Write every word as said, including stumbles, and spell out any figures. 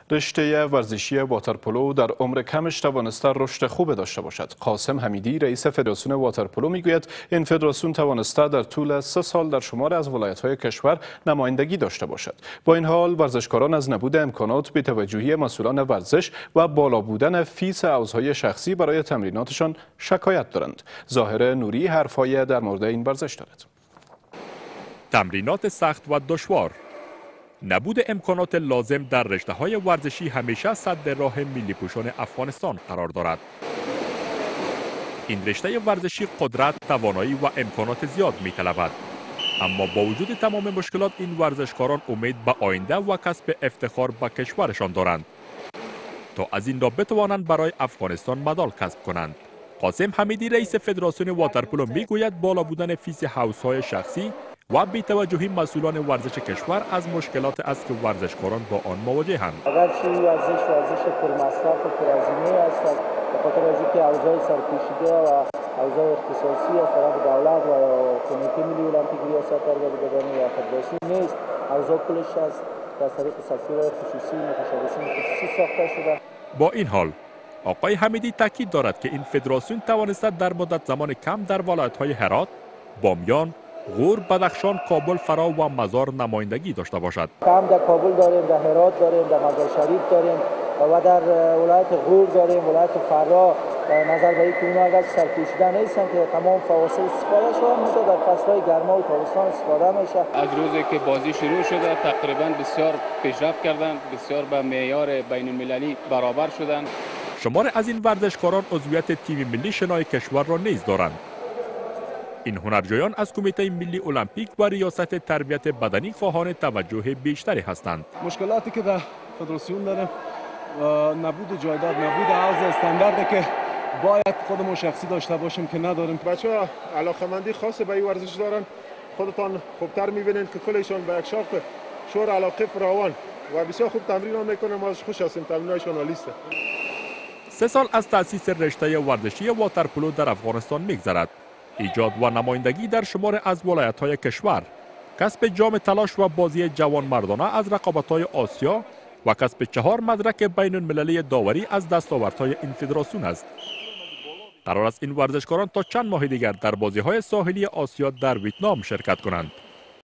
رشته ورزشی واترپولو در عمر کمش توانسته رشد خوب داشته باشد. قاسم حمیدی رئیس فدراسیون واترپولو میگوید این فدراسیون توانسته در طول سه سال در شمار از ولایت‌های کشور نمایندگی داشته باشد. با این حال ورزشکاران از نبود امکانات، بی‌توجهی مسئولان ورزش و بالا بودن فیس حوزه‌های شخصی برای تمریناتشان شکایت دارند. ظاهر نوری حرفای در مورد این ورزش دارد. تمرینات سخت و دشوار، نبود امکانات لازم در رشته‌های ورزشی همیشه سد راه ملی پوشان افغانستان قرار دارد. این رشته ورزشی قدرت، توانایی و امکانات زیاد می‌طلبد. اما با وجود تمام مشکلات این ورزشکاران امید به آینده و کسب افتخار به کشورشان دارند تا از این را بتوانند برای افغانستان مدال کسب کنند. قاسم حمیدی رئیس فدراسیون واترپولو میگوید بالا بودن فیس حوزه‌های شخصی و بی‌توجهی مسئولان ورزش کشور از مشکلات است که ورزشکاران با آن مواجه‌اند. اگرچه ورزش ورزش پرمصرف و پرهزینه است، به خاطر از اینکه اوضاع سرپوشیده و اوضاع اختصاصی از طرف دولت و کمیته ملی المپیک ریاست در بدن یا فدراسیون نیست، اوضاع کلش است از طریق سکتور خصوصی متشبثین خصوصی ساخته شده. با این حال آقای حمیدی تاکید دارد که این فدراسیون توانسته در مدت زمان کم در ولایت‌های هرات، بامیان، غور، بدخشان، کابل، فرا و مزار نمایندگی داشته باشد. هم در کابل داریم، در هرات داریم، در مزار شریف داریم و در ولایت غور داریم، ولایت فرا. نظر به اینکه اونها اگر سرپوشیده نیستن که تمام فواصل استفاده شده میشه، در فصل‌های گرما و تابستان استفاده میشه. از روزی که بازی شروع شده تقریبا بسیار پیشرفت کردند، بسیار به معیار بین المللی برابر شدند. شمار از این ورزشکاران عضویت تیم ملی شنای کشور را نیز دارند. این هنرجویان از کمیته ملی المپیک و ریاست تربیت بدنی خواهان توجه بیشتری هستند. مشکلاتی که در فدراسیون داریم نبود جایداد، نبود حوض استانداردی که باید خودمون شخصی داشته باشیم که نداریم. بچه‌ها علاقه‌مندی خاص به این ورزش دارن. خودتان خوبتر می‌بینید که کلشون به یک شوق شور علاقه فراوان و بسیار خوب تمرین میکنن. ما از خوش هستیم، تمرینایشون عالیه. سه سال از تأسیس رشته ورزشی واترپولو در افغانستان می‌گذرد. ایجاد و نمایندگی در شمار از ولایت‌های کشور، کسب جام تلاش و بازی جوان مردانه از رقابت‌های آسیا و کسب چهار مدرک بین المللی داوری از دستاوردهای این فدراسیون است. قرار است این ورزشکاران تا چند ماه دیگر در بازی‌های ساحلی آسیا در ویتنام شرکت کنند.